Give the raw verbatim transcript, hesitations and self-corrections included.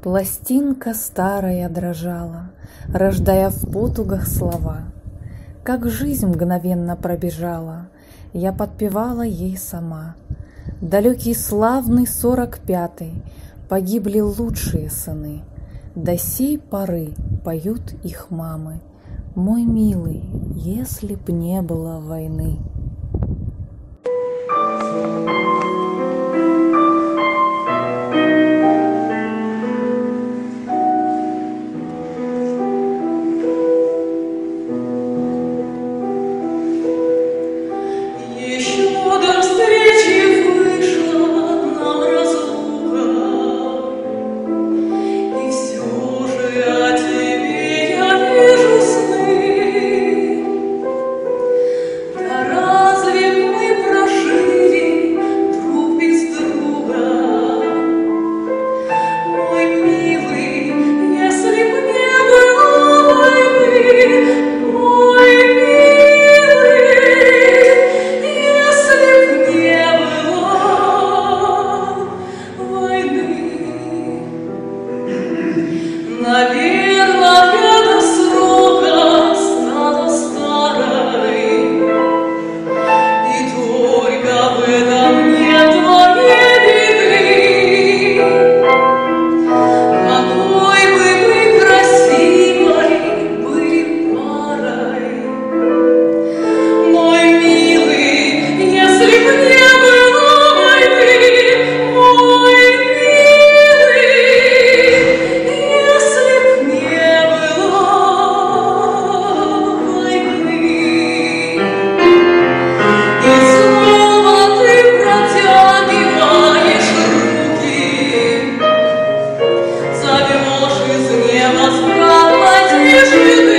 Пластинка старая дрожала, рождая в потугах слова. Как жизнь мгновенно пробежала, я подпевала ей сама. Далекий славный сорок пятый, погибли лучшие сыны. До сей поры поют их мамы: мой милый, если б не было войны. Наверное, до срока стала старой, и только в этом нет твоей беды. Какой бы вы красивой были парой, мой милый, если б не было войны, мой зовешь из неба, справа тишины.